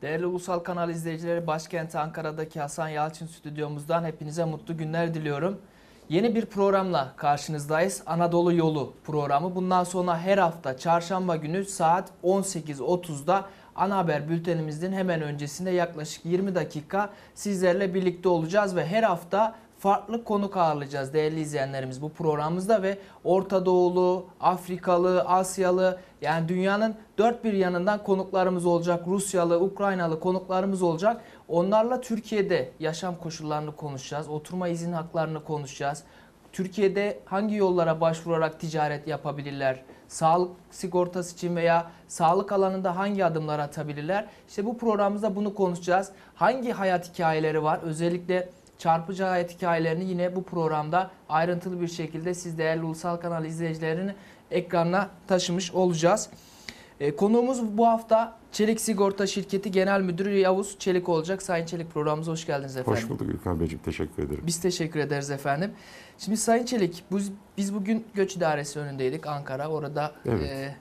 Değerli Ulusal Kanal izleyicileri, başkent Ankara'daki Hasan Yalçın stüdyomuzdan hepinize mutlu günler diliyorum. Yeni bir programla karşınızdayız. Anadolu Yolu programı. Bundan sonra her hafta çarşamba günü saat 18.30'da ana haber bültenimizin hemen öncesinde yaklaşık 20 dakika sizlerle birlikte olacağız ve her hafta farklı konuk ağırlayacağız değerli izleyenlerimiz bu programımızda ve Orta Doğulu, Afrikalı, Asyalı, yani dünyanın dört bir yanından konuklarımız olacak. Rusyalı, Ukraynalı konuklarımız olacak. Onlarla Türkiye'de yaşam koşullarını konuşacağız. Oturma izin haklarını konuşacağız. Türkiye'de hangi yollara başvurarak ticaret yapabilirler? Sağlık sigortası için veya sağlık alanında hangi adımlar atabilirler? İşte bu programımızda bunu konuşacağız. Hangi hayat hikayeleri var? Özellikle çarpıcı hayat hikayelerini yine bu programda ayrıntılı bir şekilde siz değerli Ulusal Kanal izleyicilerini ekranına taşımış olacağız. Konuğumuz bu hafta Çelik Sigorta Şirketi Genel Müdürü Yavuz Çelik olacak. Sayın Çelik, programımıza hoş geldiniz efendim. Hoş bulduk İlkan Beyciğim, teşekkür ederim. Biz teşekkür ederiz efendim. Şimdi Sayın Çelik, biz bugün Göç İdaresi önündeydik Ankara. Orada evet.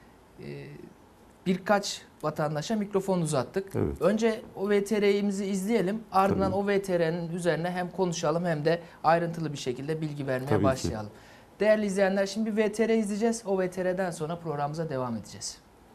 Birkaç vatandaşa mikrofon uzattık. Evet. Önce o VTR'imizi izleyelim. Ardından o VTR'nin üzerine hem konuşalım hem de ayrıntılı bir şekilde bilgi vermeye başlayalım. Değerli izleyenler, şimdi bir VTR izleyeceğiz. O VTR'den sonra programımıza devam edeceğiz.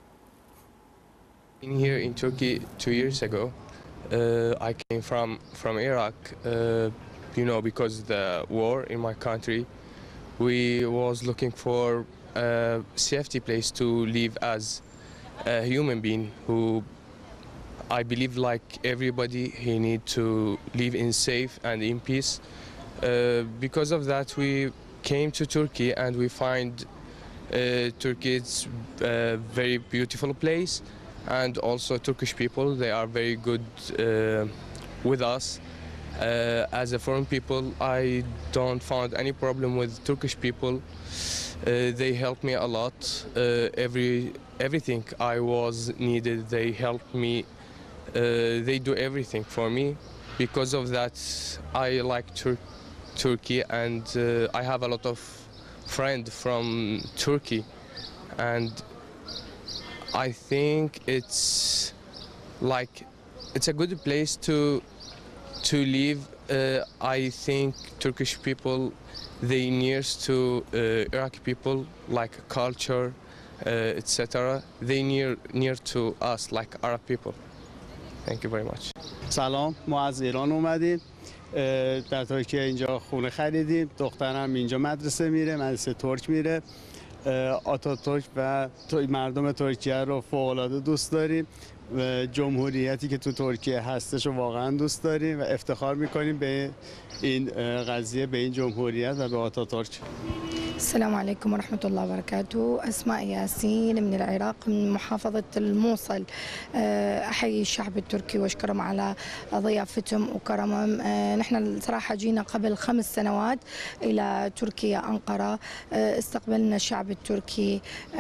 In here in Turkey 2 years ago, I came from Iraq. You know, because the war in my country, we was looking for a safety place to live as a human being who I believe like everybody he need to live in safe and in peace. Because of that we came to Turkey and we find Turkey is a very beautiful place, and also Turkish people, they are very good with us. As a foreign people, I don't find any problem with Turkish people. They helped me a lot. Everything I was needed, they helped me. They do everything for me. Because of that, I like Turkey, and I have a lot of friends from Turkey, and I think it's a good place to live. I think Turkish people, they near to Iraqi people, like culture, etc. They near to us, like Arab people. Thank you very much. سلام، ما از ایران اومدیم. در ترکیه اینجا خونه خریدیم. دخترم اینجا مدرسه میره، مدرسه ترک میره. آتاتورک و مردم ترکیه رو فوق‌العاده دوست داریم و جمهوریتی که تو ترکیه هستش رو واقعا دوست داریم و افتخار میکنیم به این قضیه، به این جمهوریت و به آتاتورک. السلام عليكم ورحمة الله وبركاته. أسماء ياسين من العراق من محافظة الموصل. أحيي الشعب التركي وأشكرهم على ضيافتهم وكرمهم. نحن صراحة جينا قبل 5 سنوات إلى تركيا أنقرة. استقبلنا الشعب التركي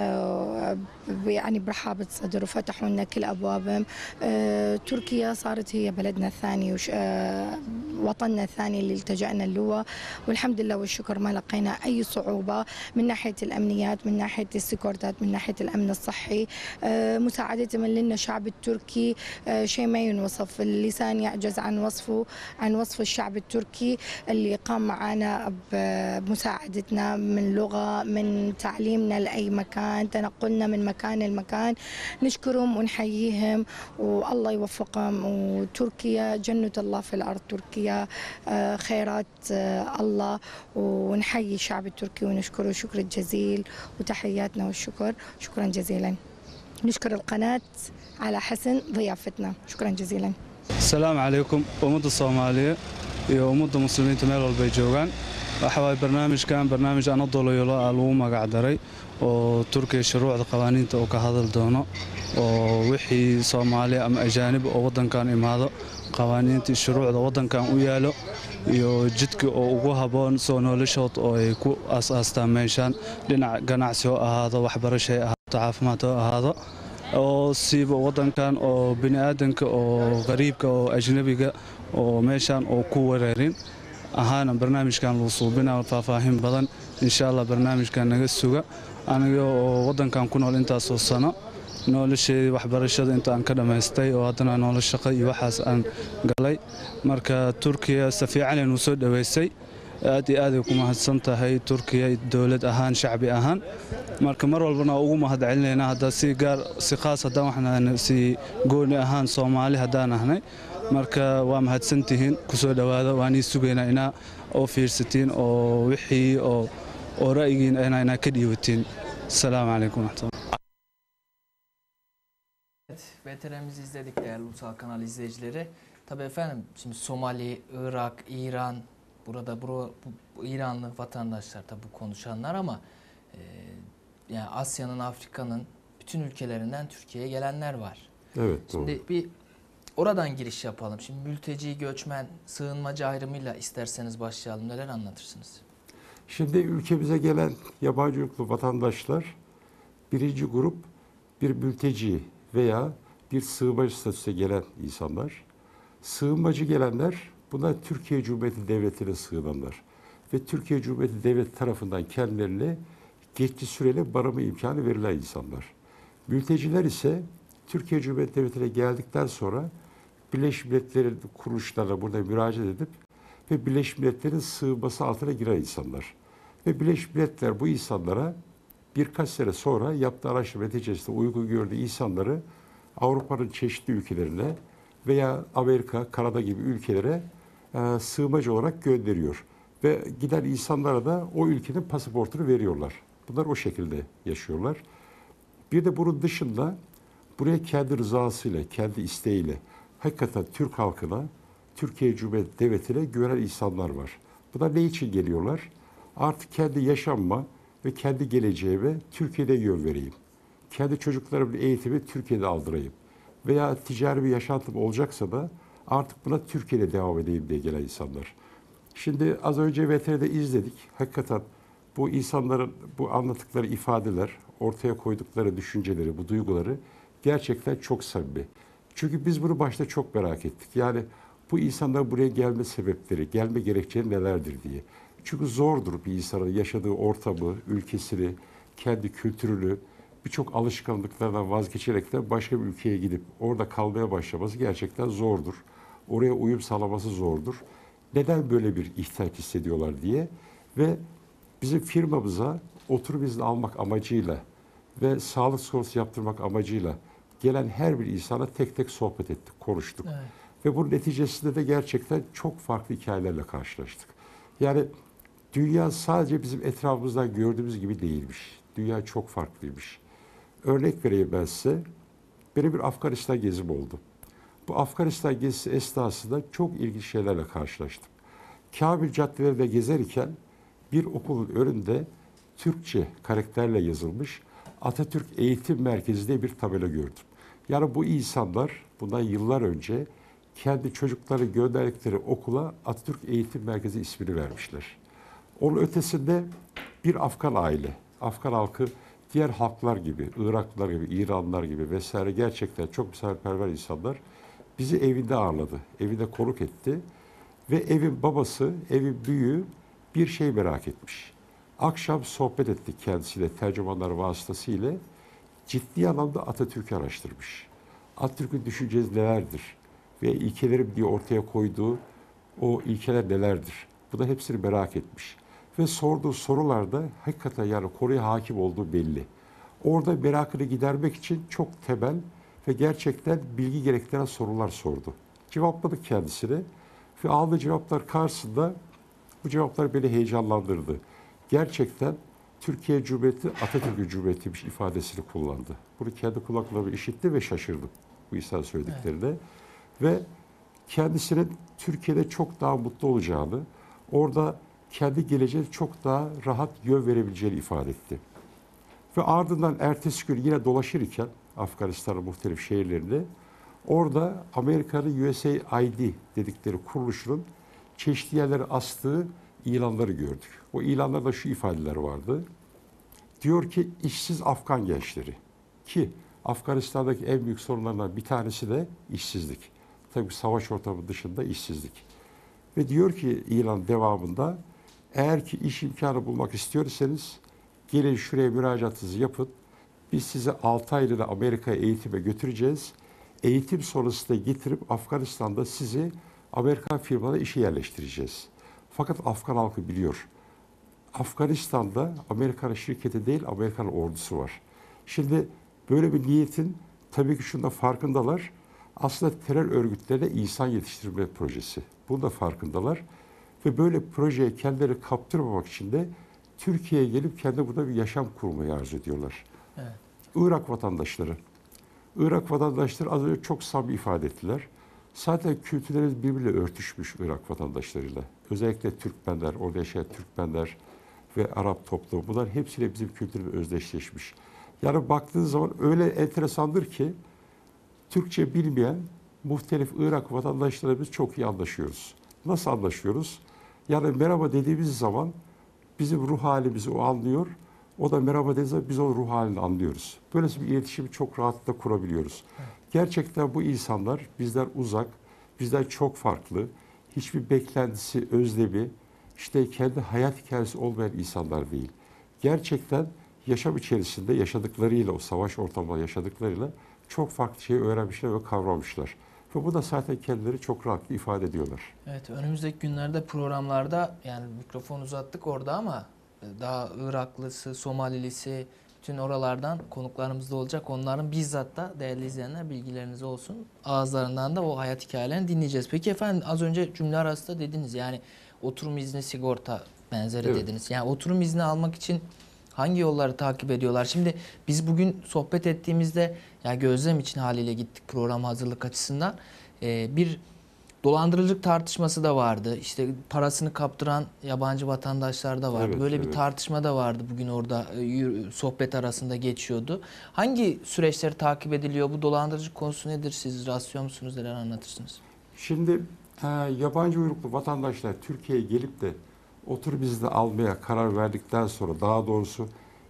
يعني برحابة صدر وفتحوا لنا كل أبوابهم. تركيا صارت هي بلدنا الثاني وطننا الثاني اللي التجأنا له، والحمد لله والشكر ما لقينا أي صعوبة من ناحية الأمنيات، من ناحية السكورتات، من ناحية الأمن الصحي. مساعدتهم لنا الشعب التركي شيء ما ينوصف، اللسان يعجز عن وصف الشعب التركي اللي قام معنا بمساعدتنا من لغة، من تعليمنا لأي مكان، تنقلنا من مكان لمكان. نشكرهم ونحييهم والله يوفقهم. وتركيا جنة الله في الأرض، تركيا خيرات الله، ونحيي الشعب التركي ونشكره شكر الجزيل وتحياتنا والشكر. شكرا جزيلا. نشكر القناة على حسن ضيافتنا. شكرا جزيلا. السلام عليكم ummadda Soomaaliya iyo ummadda muslimiinta meel walba ay joogaan. waxa way barnaamij Anadolu Yolo lagu magac daray oo Turkiga shuruucda qawaaniinta oo ka hadal doono oo wixii Soomaali ama ajaanib oo wadankan imaado qawaaniinta shuruucda wadankan u yaalo iyo jidka oo ugu haboon soo noloshood oo ay ku aas-aastaan meeshan dhinac ganacsi oo ahaado, waxbarasho ahaado, caafimaad oo ahaado, oo siiba wadankan oo bini aadanka oo qariibka oo ajnabiga oo meeshan oo ku wareerin ahaana barnaamijkan loo suubinaa faahfaahin badan insha Allah barnaamijkan naga suga aniga oo wadankan ku nool intaas oo sano nolosheedii waxbarashada inta aan ka dhammaystay oo haddana nolol shaqo iyo waxaas aan galay marka Turkiya si fiican inuu soo dhaweysay aad iyo aad ay ku mahadsan tahay Turkiya dawlad ahaan shacbi ahaan marka mar walbana ugu mahadcelinaynaa hadda si khaas haddaan waxaan si gooni ahaan Soomaali haddaan ahnay marka waa mahadsantihiin ku soo dhawaada waan ii sugaynaa inaa oo fiirsatiin oo wixii oo ra'yigiin inaa ka dhiibatiin Assalamu alaykum wa rahmatullahi. VTR'mizi izledik değerli Ulusal Kanal izleyicileri. Tabii efendim şimdi Somali, Irak, İran, burada bu İranlı vatandaşlar tabii bu konuşanlar ama yani Asya'nın, Afrika'nın bütün ülkelerinden Türkiye'ye gelenler var. Evet, doğru. Şimdi bir oradan giriş yapalım. Şimdi mülteci, göçmen, sığınmacı ayrımıyla isterseniz başlayalım. Neler anlatırsınız? Şimdi ülkemize gelen yabancı uyruklu vatandaşlar birinci grup bir mülteci veya bir sığınmacı statüsüne gelen insanlar. Sığınmacı gelenler bunlar Türkiye Cumhuriyeti Devleti'ne sığınanlar. Ve Türkiye Cumhuriyeti Devleti tarafından kendilerine geçici süreli barınma imkanı verilen insanlar. Mülteciler ise Türkiye Cumhuriyeti Devleti'ne geldikten sonra Birleşmiş Milletler'in kuruluşlarına burada müracaat edip ve Birleşmiş Milletler'in sığınması altına giren insanlar. Ve Birleşmiş Milletler bu insanlara birkaç sene sonra yaptığı araştırma neticesinde uygun gördüğü insanları Avrupa'nın çeşitli ülkelerine veya Amerika, Kanada gibi ülkelere sığınmacı olarak gönderiyor. Ve giden insanlara da o ülkenin pasaportunu veriyorlar. Bunlar o şekilde yaşıyorlar. Bir de bunun dışında buraya kendi rızasıyla, kendi isteğiyle hakikaten Türk halkına, Türkiye Cumhuriyeti Devleti'ne güvenen insanlar var. Bunlar ne için geliyorlar? Artık kendi yaşamma ve kendi geleceğime Türkiye'de yön vereyim. Kendi çocuklarımın eğitimi Türkiye'de aldırayım. Veya ticari bir yaşantım olacaksa da artık buna Türkiye'de devam edeyim diye gelen insanlar. Şimdi az önce VTR'de izledik. Hakikaten bu insanların bu anlattıkları ifadeler, ortaya koydukları düşünceleri, bu duyguları gerçekten çok samimi. Çünkü biz bunu başta çok merak ettik. Yani bu insanların buraya gelme sebepleri, gelme gerekçeleri nelerdir diye. Çünkü zordur bir insanın yaşadığı ortamı, ülkesini, kendi kültürünü, birçok alışkanlıklardan vazgeçerek de başka bir ülkeye gidip orada kalmaya başlaması gerçekten zordur. Oraya uyum sağlaması zordur. Neden böyle bir ihtiyaç hissediyorlar diye ve bizim firmamıza oturum izni almak amacıyla ve sağlık sigortası yaptırmak amacıyla gelen her bir insana tek tek sohbet ettik, konuştuk. Evet. Ve bunun neticesinde de gerçekten çok farklı hikayelerle karşılaştık. Yani dünya sadece bizim etrafımızdan gördüğümüz gibi değilmiş. Dünya çok farklıymış. Örnek vereyim ben size. Benim bir Afganistan gezim oldu. Bu Afganistan gezisi esnasında çok ilginç şeylerle karşılaştım. Kabil caddelerinde gezerken bir okulun önünde Türkçe karakterle yazılmış Atatürk Eğitim Merkezi diye bir tabela gördüm. Yani bu insanlar bundan yıllar önce kendi çocukları gönderdikleri okula Atatürk Eğitim Merkezi ismini vermişler. Onun ötesinde bir Afgan aile, Afgan halkı diğer halklar gibi, Iraklılar gibi, İranlılar gibi vesaire gerçekten çok misafirperver insanlar bizi evinde ağırladı, evinde konuk etti ve evin babası, evin büyüğü bir şey merak etmiş. Akşam sohbet ettik kendisiyle, tercümanlar vasıtasıyla. Ciddi anlamda Atatürk'ü araştırmış. Atatürk'ün düşüncesi nelerdir? Ve ilkelerim diye ortaya koyduğu o ilkeler nelerdir? Bu da hepsini merak etmiş. Ve sorduğu sorularda hakikaten yani konuya hakim olduğu belli. Orada merakını gidermek için çok temel ve gerçekten bilgi gerektiren sorular sordu. Cevapladık kendisine ve aldığı cevaplar karşısında bu cevaplar beni heyecanlandırdı. Gerçekten Türkiye Cumhuriyeti Atatürk Cumhuriyeti'ymiş ifadesini kullandı. Bunu kendi kulaklarımla işittim ve şaşırdım bu insan söylediklerine. Evet. Ve kendisinin Türkiye'de çok daha mutlu olacağını, orada kendi geleceğine çok daha rahat yön verebileceğini ifade etti. Ve ardından ertesi gün yine dolaşırken Afganistan'ın muhtelif şehirlerinde orada Amerika'nın USAID dedikleri kuruluşunun çeşitli yerlere astığı ilanları gördük. O ilanlarda şu ifadeler vardı. Diyor ki işsiz Afgan gençleri ki Afganistan'daki en büyük sorunlarından bir tanesi de işsizlik. Tabii savaş ortamı dışında işsizlik. Ve diyor ki ilan devamında eğer ki iş imkanı bulmak istiyorsanız gelin şuraya müracaatınızı yapın. Biz sizi 6 aylığına Amerika'ya eğitime götüreceğiz. Eğitim sonrasında getirip Afganistan'da sizi Amerikan firmalarına işe yerleştireceğiz. Fakat Afgan halkı biliyor. Afganistan'da Amerikan şirketi değil, Amerikan ordusu var. Şimdi böyle bir niyetin tabii ki şunda farkındalar. Aslında terör örgütlerine insan yetiştirme projesi. Bunun da farkındalar. Ve böyle projeye kendileri kaptırmamak için de Türkiye'ye gelip kendi burada bir yaşam kurmayı arzu ediyorlar. Evet. Irak vatandaşları. Irak vatandaşları az önce çok samimi ifade ettiler. Zaten kültürlerimiz birbiriyle örtüşmüş Irak vatandaşlarıyla. Özellikle Türkmenler, orada yaşayan Türkmenler ve Arap toplumu. Bunlar hepsiyle bizim kültürümüz özdeşleşmiş. Yani baktığınız zaman öyle enteresandır ki Türkçe bilmeyen muhtelif Irak vatandaşlarımız çok iyi anlaşıyoruz. Nasıl anlaşıyoruz? Yani merhaba dediğimiz zaman bizim ruh halimizi o anlıyor. O da merhaba dediği zaman biz o ruh halini anlıyoruz. Böylesi bir iletişimi çok rahatlıkla kurabiliyoruz. Evet. Gerçekten bu insanlar bizden uzak, bizden çok farklı, hiçbir beklentisi, özlemi, işte kendi hayat hikayesi olmayan insanlar değil. Gerçekten yaşam içerisinde yaşadıklarıyla, o savaş ortamında yaşadıklarıyla çok farklı şeyi öğrenmişler ve kavramışlar. Ve bu da zaten kendileri çok rahat ifade ediyorlar. Evet, önümüzdeki günlerde programlarda yani mikrofon uzattık orada ama daha Iraklısı, Somalilisi, bütün oralardan konuklarımız da olacak. Onların bizzat da değerli izleyenler bilgileriniz olsun. Ağızlarından da o hayat hikayelerini dinleyeceğiz. Peki efendim az önce cümle arasında dediniz yani oturum izni sigorta benzeri Evet. dediniz. Yani oturum izni almak için hangi yolları takip ediyorlar? Şimdi biz bugün sohbet ettiğimizde ya gözlem için haliyle gittik program hazırlık açısından. Bir dolandırıcılık tartışması da vardı. İşte parasını kaptıran yabancı vatandaşlar da vardı. Evet, Böyle bir evet. tartışma da vardı. Bugün orada sohbet arasında geçiyordu. Hangi süreçleri takip ediliyor? Bu dolandırıcılık konusu nedir? Siz rasyon musunuz? Neler anlatırsınız? Şimdi yabancı uyruklu vatandaşlar Türkiye'ye gelip de oturum izni almaya karar verdikten sonra daha doğrusu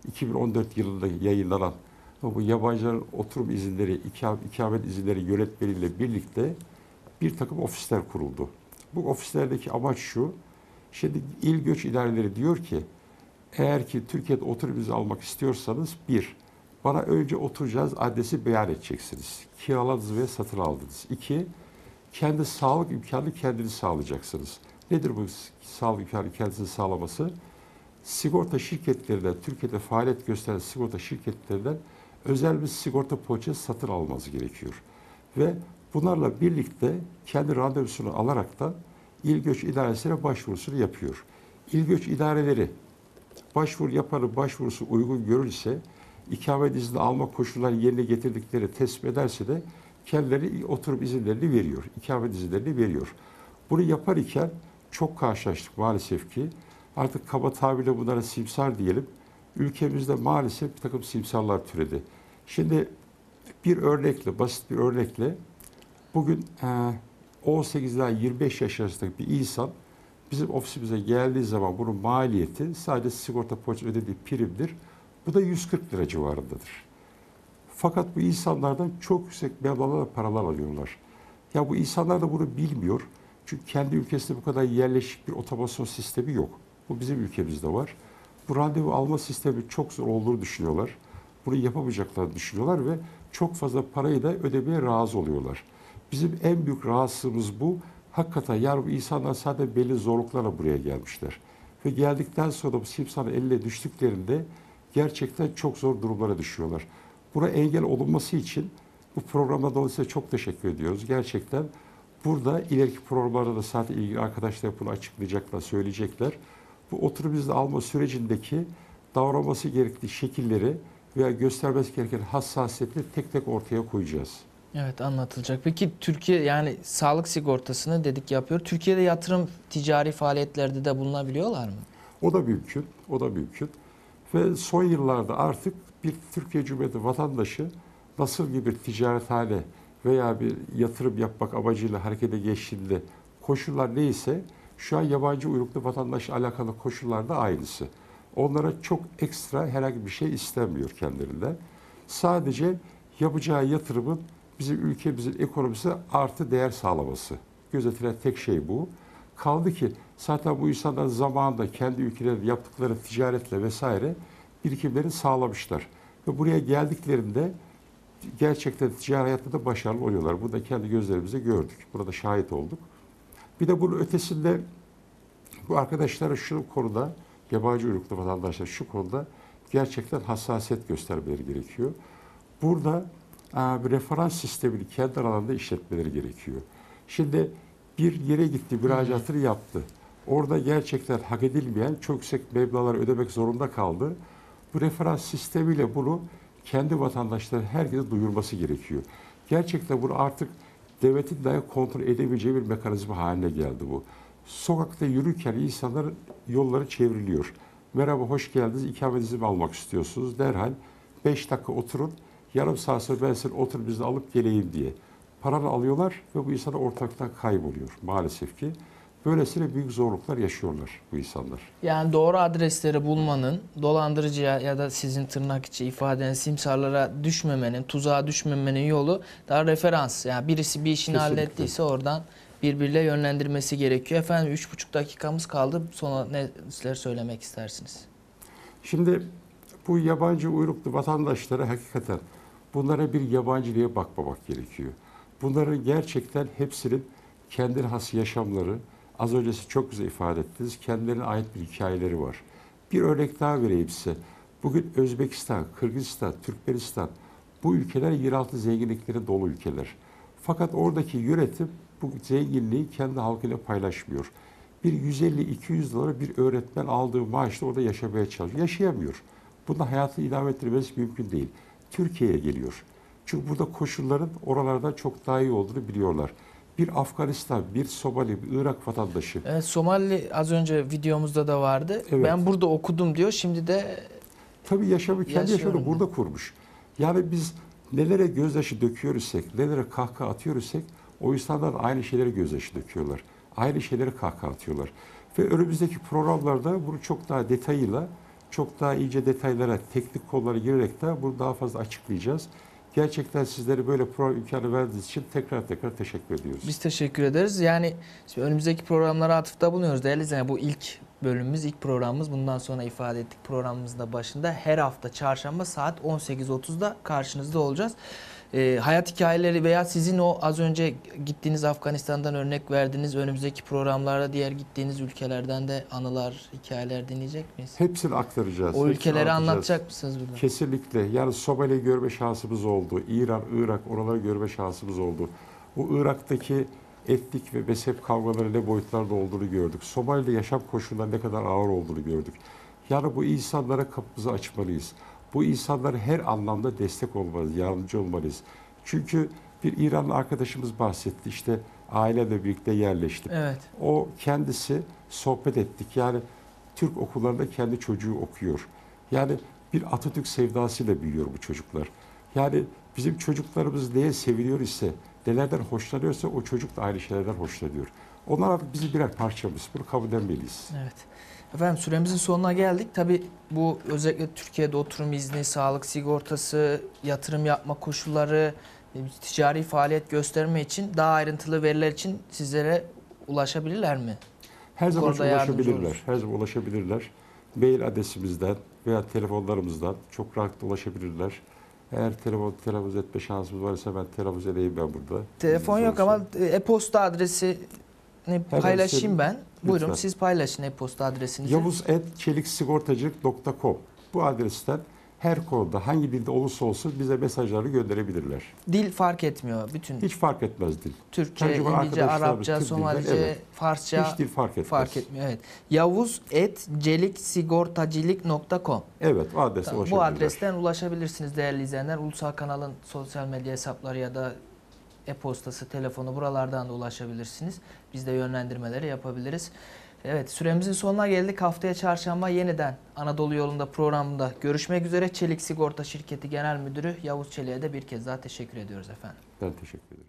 2014 yılında yayınlanan bu yabancıların oturum izinleri, ikamet izinleri yönetmeliğiyle birlikte bir takım ofisler kuruldu. Bu ofislerdeki amaç şu, şimdi İl Göç İdareleri diyor ki, eğer ki Türkiye'de oturum izni almak istiyorsanız bana önce oturacağınız adresi beyan edeceksiniz. Kiraladınız ve satın aldınız. 2, kendi sağlık imkanını kendiniz sağlayacaksınız. Nedir bu sağlık imkanı kendisini sağlaması? Sigorta şirketlerinden, Türkiye'de faaliyet gösteren sigorta şirketlerinden özel bir sigorta poliçesi satın almanız gerekiyor. Ve bunlarla birlikte kendi randevusunu alarak da İl Göç İdaresi'ne başvurusunu yapıyor. İl Göç İdareleri başvuru yapanın başvurusu uygun görülse, ikamet izni alma koşullarını yerine getirdikleri tespit ederse de kendileri oturum izinlerini veriyor, ikamet izinlerini veriyor. Bunu yaparken çok karşılaştık maalesef ki, artık kaba tabirle bunlara simsar diyelim, ülkemizde maalesef bir takım simsarlar türedi. Şimdi bir örnekle, basit bir örnekle, bugün 18 ila 25 yaş arasındaki bir insan bizim ofisimize geldiği zaman bunun maliyeti sadece sigorta poliçesi ödediği primdir. Bu da 140 lira civarındadır. Fakat bu insanlardan çok yüksek meblağlarla paralar alıyorlar. Ya bu insanlar da bunu bilmiyor. Çünkü kendi ülkesinde bu kadar yerleşik bir otomasyon sistemi yok. Bu bizim ülkemizde var. Bu randevu alma sistemi çok zor olduğunu düşünüyorlar. Bunu yapamayacaklarını düşünüyorlar ve çok fazla parayı da ödemeye razı oluyorlar. Bizim en büyük rahatsızlığımız bu. Hakikaten yani bu insanlar zaten belli zorluklarla buraya gelmişler. Ve geldikten sonra bu simsarın eline düştüklerinde gerçekten çok zor durumlara düşüyorlar. Buna engel olunması için bu programda dolayısıyla çok teşekkür ediyoruz. Gerçekten burada ileriki programlarda da zaten ilgili arkadaşlar bunu açıklayacaklar, söyleyecekler. Bu oturum izni alma sürecindeki davranması gerektiği şekilleri veya göstermesi gereken hassasiyetleri tek tek ortaya koyacağız. Evet, anlatılacak. Peki Türkiye yani sağlık sigortasını dedik yapıyor. Türkiye'de yatırım ticari faaliyetlerde de bulunabiliyorlar mı? O da mümkün, o da mümkün. Ve son yıllarda artık bir Türkiye Cumhuriyeti vatandaşı nasıl bir ticarethane veya bir yatırım yapmak amacıyla harekete geçtiğinde koşullar neyse şu an yabancı uyruklu vatandaşla alakalı koşullar da aynısı. Onlara çok ekstra herhangi bir şey istenmiyor kendilerinden. Sadece yapacağı yatırımın bizim ülkemizin ekonomisine artı değer sağlaması. Gözetilen tek şey bu. Kaldı ki zaten bu insanlar zamanında kendi ülkelerinde yaptıkları ticaretle vesaire birikimlerini sağlamışlar. Ve buraya geldiklerinde gerçekten ticari hayatta da başarılı oluyorlar. Bunu da kendi gözlerimizle gördük. Burada şahit olduk. Bir de bunun ötesinde bu arkadaşlara şu konuda, yabancı uyruklu vatandaşlar şu konuda gerçekten hassasiyet göstermeleri gerekiyor. Burada bir referans sistemini kendi aralarında işletmeleri gerekiyor. Şimdi bir yere gitti, müracaatını yaptı. Orada gerçekten hak edilmeyen çok yüksek meblağları ödemek zorunda kaldı. Bu referans sistemiyle bunu kendi vatandaşları herkese duyurması gerekiyor. Gerçekten bunu artık devletin dahi kontrol edebileceği bir mekanizma haline geldi bu. Sokakta yürürken insanlar yolları çevriliyor. Merhaba, hoş geldiniz, ikametinizi mi almak istiyorsunuz? Derhal 5 dakika oturun, yarım saat sonra ben size otur bizi alıp geleyim diye. Paranı alıyorlar ve bu insanlar ortalıktan kayboluyor maalesef ki. Böylesine büyük zorluklar yaşıyorlar bu insanlar. Yani doğru adresleri bulmanın, dolandırıcıya ya da sizin tırnak içi ifadeniz simsarlara düşmemenin, tuzağa düşmemenin yolu daha referans. Yani birisi bir işini Kesinlikle. hallettiyse oradan birbiriyle yönlendirmesi gerekiyor. Efendim 3,5 dakikamız kaldı. Sonra neler söylemek istersiniz? Şimdi bu yabancı uyruklu vatandaşlara hakikaten bunlara bir yabancı diye bakmamak gerekiyor. Bunların gerçekten hepsinin kendine has yaşamları, az önce siz çok güzel ifade ettiniz, kendilerine ait bir hikayeleri var. Bir örnek daha vereyim size. Bugün Özbekistan, Kırgızistan, Türkmenistan bu ülkeler yeraltı zenginlikleri dolu ülkeler. Fakat oradaki yönetim bu zenginliği kendi halkıyla paylaşmıyor. Bir 150-200 dolara bir öğretmen aldığı maaşla orada yaşamaya çalışıyor. Yaşayamıyor. Bunda hayatını idame ettirmesi mümkün değil. Türkiye'ye geliyor. Çünkü burada koşulların oralardan çok daha iyi olduğunu biliyorlar. Bir Afganistan, bir Somali, bir Irak vatandaşı. Evet, Somali az önce videomuzda da vardı. Evet. Ben burada okudum diyor. Şimdi de Tabii yaşamı, kendi Yaşıyorum yaşamını ben. burada kurmuş. Yani biz nelere gözyaşı döküyoruzsek, nelere kahkaha atıyoruzsek o insanlar aynı şeylere gözyaşı döküyorlar. Aynı şeylere kahkaha atıyorlar. Ve önümüzdeki programlarda bunu çok daha detayıyla, çok daha iyice detaylara, teknik konulara girerek de bunu daha fazla açıklayacağız. Gerçekten sizlere böyle program imkanı verdiğiniz için tekrar teşekkür ediyoruz. biz teşekkür ederiz. Yani şimdi önümüzdeki programlara atıfta bulunuyoruz değerli izleyenler. Bu ilk bölümümüz, ilk programımız. Bundan sonra ifade ettik programımızın da başında. Her hafta çarşamba saat 18.30'da karşınızda olacağız. Hayat hikayeleri veya sizin o az önce gittiğiniz Afganistan'dan örnek verdiğiniz önümüzdeki programlarda diğer gittiğiniz ülkelerden de anılar, hikayeler dinleyecek miyiz? Hepsini aktaracağız. O hepsini ülkeleri anlatacağız. anlatacak mısınız burada? Kesinlikle. Yani Somali'yi görme şansımız oldu. İran, Irak oraları görme şansımız oldu. Bu Irak'taki etnik ve mezhep kavgaları ne boyutlarda olduğunu gördük. Somali'de yaşam koşulları ne kadar ağır olduğunu gördük. Yani bu insanlara kapımızı açmalıyız. Bu insanlara her anlamda destek olmalıyız, yardımcı olmalıyız. Çünkü bir İranlı arkadaşımız bahsetti. İşte ailemle birlikte yerleştik. Evet. O kendisi sohbet ettik. Yani Türk okullarında kendi çocuğu okuyor. Yani bir Atatürk sevdasıyla büyüyor bu çocuklar. Yani bizim çocuklarımız neye seviniyor ise, nelerden hoşlanıyorsa o çocuk da aynı şeylerden hoşlanıyor. Onlar artık bizim birer parçamız. Bunu kabul etmeliyiz. Evet. Efendim süremizin sonuna geldik. Tabii bu özellikle Türkiye'de oturum izni, sağlık sigortası, yatırım yapma koşulları, ticari faaliyet gösterme için daha ayrıntılı veriler için sizlere ulaşabilirler mi? Her zaman konuda yardımcı ulaşabilirler. oluruz. Her zaman ulaşabilirler. Mail adresimizden veya telefonlarımızdan çok rahat ulaşabilirler. Eğer telaffuz etme şansımız varsa ben telaffuz edeyim ben burada. Telefon yok ama e-posta adresini paylaşayım söyleyeyim. ben. Buyurun Lütfen. siz paylaşın e-posta adresinizi. yavuz@çeliksigortacılık.com bu adresten her konuda hangi dilde olursa olsun bize mesajlarını gönderebilirler. Dil fark etmiyor. Bütün Hiç fark etmez dil. Türkçe, Tercüman İngilizce, arkadaşlarımız Arapça, tüm dilden, Somalice, evet. Farsça Hiç dil fark etmez. fark etmiyor. Evet. yavuz@celiksigortacılık.com Evet, o adrese Tamam, bu ulaşabilirler. adresten ulaşabilirsiniz değerli izleyenler. Ulusal kanalın sosyal medya hesapları ya da e-postası, telefonu buralardan da ulaşabilirsiniz. Biz de yönlendirmeleri yapabiliriz. Evet, süremizin sonuna geldik. Haftaya çarşamba yeniden Anadolu Yolu'nda programında görüşmek üzere. Çelik Sigorta Şirketi Genel Müdürü Yavuz Çelik'e de bir kez daha teşekkür ediyoruz efendim. Ben teşekkür ederim.